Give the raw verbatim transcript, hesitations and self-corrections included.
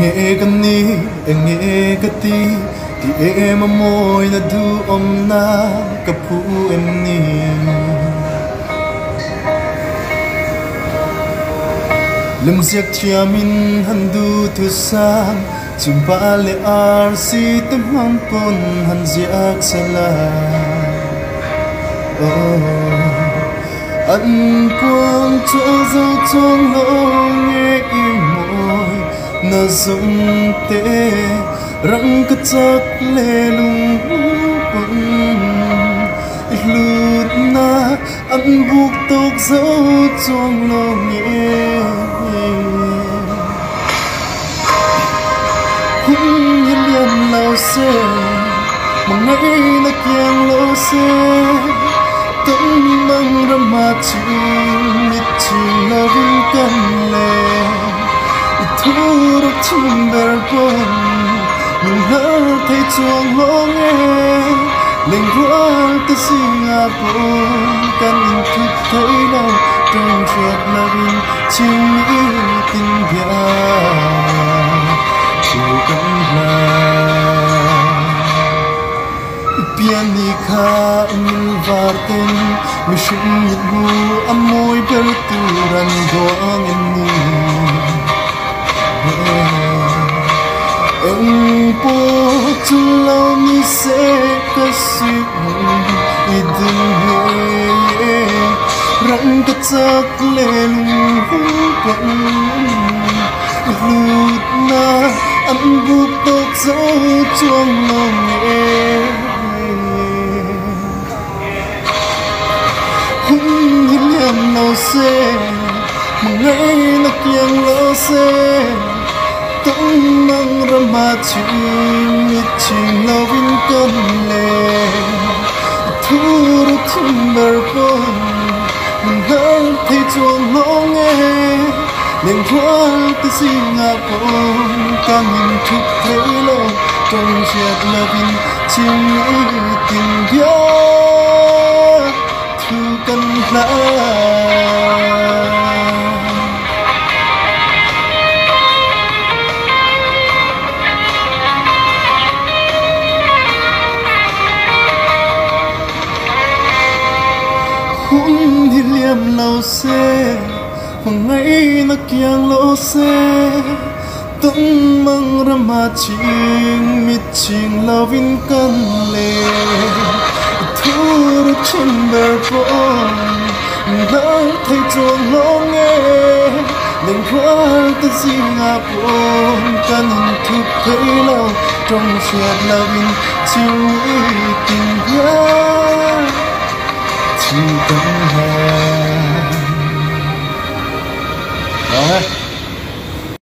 nghe cái ní nghe cái tí thì em mà môi là du om na cái phụ em ní lưng giặc chia min han du thu sang chim ba le ar si tem ham pon han giặc sala anh quang cho dấu trong lỗ nghe im môi na dùng tê răng cất giấc lê lung bừng lụt na anh buộc tóc dấu trong lỗ nghe cũng như liềm lao xe mà ngay là kiang lỗ xe từng mang ra mà chỉ mít chỉ là vinh căn lệ thu được chim bèo bồn mình hở thấy chuông lỗ nghe lên qua tới Singapore căn in thức thấy đâu trong chuyện là vinh chỉ nghĩ tình bia chỉ cần là piani kha min varten mi shum yit bu amoy bel turan doang ni em po chulau ni se kasi idin he rang ka chak le lu pang lut na an bu tok zo chuang long e cũng như liềm lao xe mà ngay là kiang lao xe tổng mang ra mà chỉ mít chỉ lao vinh cơn lệ thu được chim bèo bồn mình hở thấy chuông lỗ nghe lên qua tới Singapore ta nhìn thức thấy lâu trong chuyện là vinh chỉ nghĩ tình yêu cần là cũng đi liềm lao xe mà ngay là kiang lỗ xe tổng mang ra mà chinh mít chinh lao vinh căn lệ thu được chim bèo bồn đã thấy chuông lỗ nghe lên qua tới Singapore căn thức thấy lâu trong chuyện là vinh chỉ nghĩ tình yêu chỉ cần là